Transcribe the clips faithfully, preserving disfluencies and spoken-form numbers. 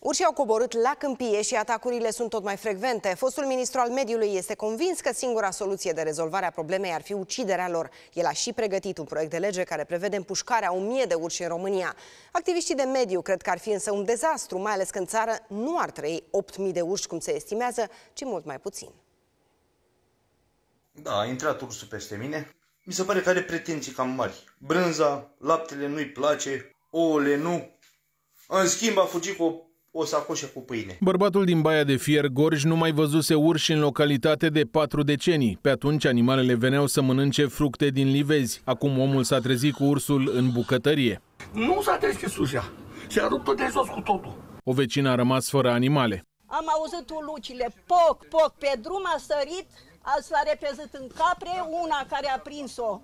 Urșii au coborât la câmpie și atacurile sunt tot mai frecvente. Fostul ministru al mediului este convins că singura soluție de rezolvare a problemei ar fi uciderea lor. El a și pregătit un proiect de lege care prevede împușcarea a o mie de urși în România. Activiștii de mediu cred că ar fi însă un dezastru, mai ales că în țară nu ar trăi opt mii de urși, cum se estimează, ci mult mai puțin. Da, a intrat ursul peste mine. Mi se pare că are pretenții cam mari. Brânza, laptele nu-i place, ouăle nu. În schimb a fugit cu o o sacoșă cu pâine. Bărbatul din Baia de Fier, Gorj, nu mai văzuse urși în localitate de patru decenii. Pe atunci animalele veneau să mănânce fructe din livezi. Acum omul s-a trezit cu ursul în bucătărie. Nu s-a deschis ușa și a rupt-o de jos cu totul. O vecină a rămas fără animale. Am auzit ulucile, poc, poc, pe drum a sărit, s-a repezit în capre, una care a prins-o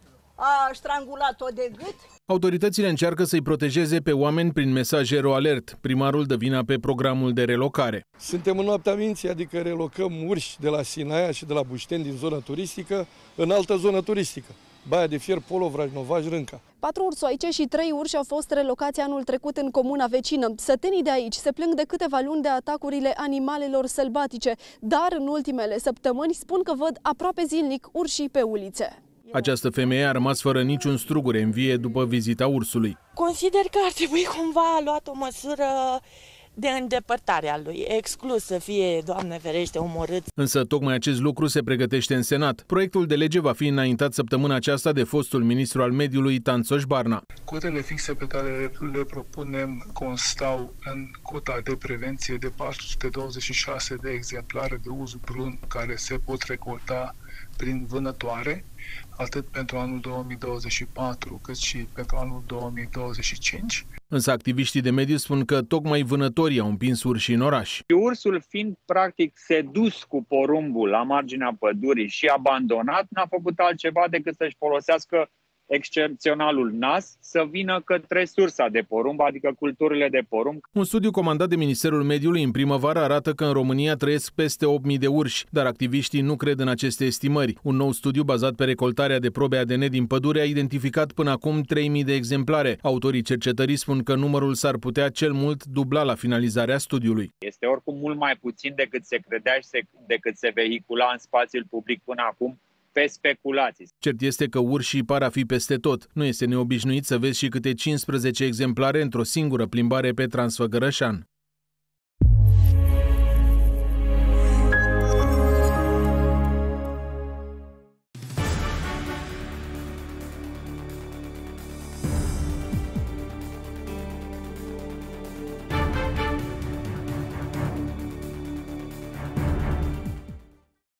a strangulat-o de gât. Autoritățile încearcă să-i protejeze pe oameni prin mesaj Aero-Alert. Primarul dă vina pe programul de relocare. Suntem în noaptea minții, adică relocăm urși de la Sinaia și de la Bușteni din zona turistică în altă zonă turistică. Baia de Fier, Polo, Vrajnovaj, Rânca. Patru ursoaice și trei urși au fost relocați anul trecut în comuna vecină. Sătenii de aici se plâng de câteva luni de atacurile animalelor sălbatice, dar în ultimele săptămâni spun că văd aproape zilnic urșii pe ulițe. Această femeie a rămas fără niciun strugure în vie după vizita ursului. Consider că ar trebui cumva luat o măsură de îndepărtare a lui, exclus să fie, Doamne ferește, omorât. Însă tocmai acest lucru se pregătește în Senat. Proiectul de lege va fi înaintat săptămâna aceasta de fostul ministru al mediului, Tanțoș Barna. Cotele fixe pe care le propunem constau în cota de prevenție de patru sute douăzeci și șase de exemplare de uz brun care se pot recolta prin vânătoare, atât pentru anul două mii douăzeci și patru, cât și pentru anul două mii douăzeci și cinci. Însă activiștii de mediu spun că tocmai vânătorii au împins urșii în oraș. Ursul fiind practic sedus cu porumbul la marginea pădurii și abandonat, n-a făcut altceva decât să-și folosească excepționalul nas să vină către sursa de porumb, adică culturile de porumb. Un studiu comandat de Ministerul Mediului în primăvară arată că în România trăiesc peste opt mii de urși, dar activiștii nu cred în aceste estimări. Un nou studiu bazat pe recoltarea de probe A D N din pădure a identificat până acum trei mii de exemplare. Autorii cercetării spun că numărul s-ar putea cel mult dubla la finalizarea studiului. Este oricum mult mai puțin decât se credea și se, decât se vehicula în spațiul public până acum, pe speculații. Cert este că urșii par a fi peste tot. Nu este neobișnuit să vezi și câte cincisprezece exemplare într-o singură plimbare pe Transfăgărășan.